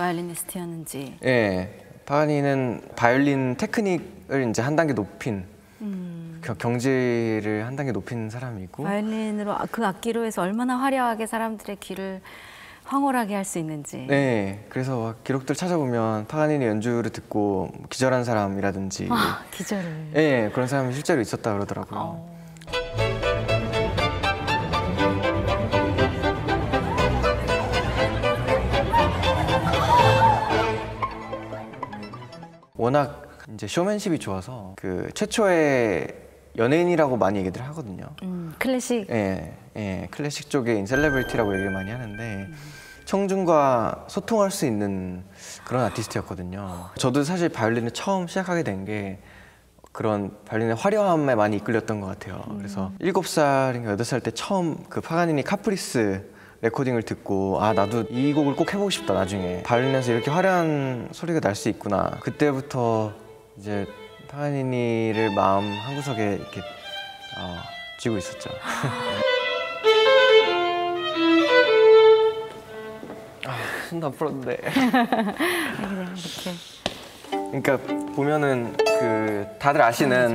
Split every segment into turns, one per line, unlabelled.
바이올리니스트였는지.
예, 파가니니는 바이올린 테크닉을 이제 한 단계 높인 경지를 한 단계 높인 사람이고
바이올린으로 그 악기로 해서 얼마나 화려하게 사람들의 귀를 황홀하게 할 수 있는지.
네, 그래서 막 기록들 찾아보면 파가니니 연주를 듣고 기절한 사람이라든지
기절을.
네, 그런 사람이 실제로 있었다 그러더라고요. 워낙 이제 쇼맨십이 좋아서 그 최초의 연예인이라고 많이 얘기들 하거든요.
클래식.
예, 클래식 쪽에 셀레브리티라고 얘기를 많이 하는데 청중과 소통할 수 있는 그런 아티스트였거든요. 저도 사실 바이올린을 처음 시작하게 된 게 그런 바이올린의 화려함에 많이 이끌렸던 것 같아요. 그래서 7살인가 8살 때 처음 그 파가니니 카프리스 레코딩을 듣고 아 나도 이 곡을 꼭 해보고 싶다. 나중에 바이올린에서 이렇게 화려한 소리가 날 수 있구나. 그때부터 이제 파가니니를 마음 한구석에 이렇게 쥐고 있었죠. 손도 안 풀었는데.
그냥 이렇게.
그러니까 보면은 그 다들 아시는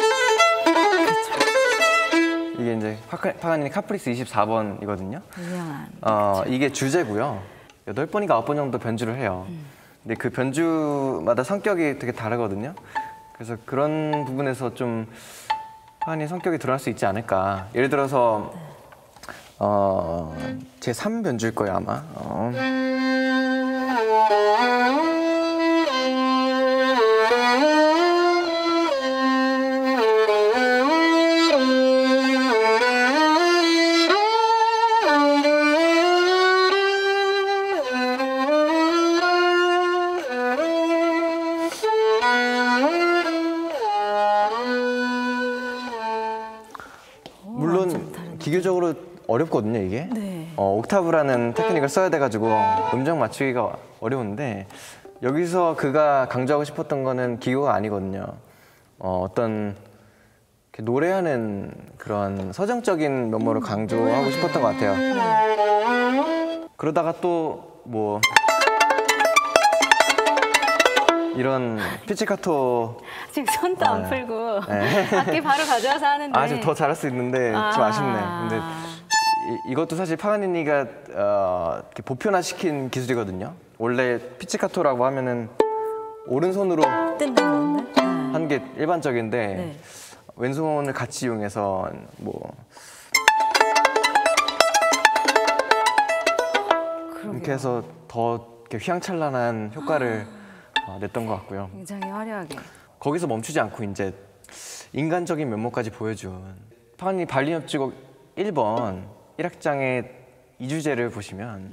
이게 이제 파가니니 카프리스 24번이거든요.
유명한.
이게 주제고요. 8번인가 9번 정도 변주를 해요. 근데 그 변주마다 성격이 되게 다르거든요. 그래서 그런 부분에서 좀 파가니니 성격이 드러날 수 있지 않을까. 예를 들어서 제 3변주일 거예요, 아마. 물론 기교적으로 어렵거든요, 이게.
네.
옥타브라는 테크닉을 써야 돼가지고 음정 맞추기가 어려운데 여기서 그가 강조하고 싶었던 거는 기교가 아니거든요. 어떤 이렇게 노래하는 그런 서정적인 면모를 강조하고 싶었던 것 같아요. 그러다가 또 뭐 이런 피치카토
지금 손도 안 풀고 악기 바로 가져와서 하는데
아주 더 잘할 수 있는데 좀 아쉽네. 근데 이것도 사실 파가니니가 이렇게 보편화시킨 기술이거든요. 원래 피치카토라고 하면은 오른손으로
뜬다는 건데
하는 게 일반적인데
네.
왼손을 같이 이용해서 뭐 이렇게 해서 더 이렇게 휘황찬란한 효과를 냈던 것 같고요.
굉장히 화려하게.
거기서 멈추지 않고 이제 인간적인 면모까지 보여준 파가니니 바이올린 협주곡 1번 1악장의 이주제를 보시면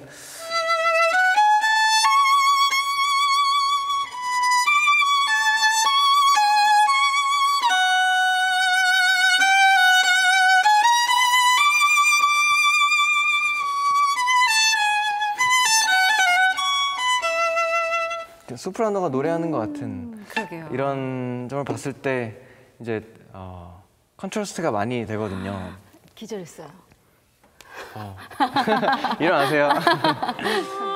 소프라노가 노래하는 것 같은
그러게요.
이런 점을 봤을 때 이제 컨트라스트가 많이 되거든요.
기절했어요.
일어나세요.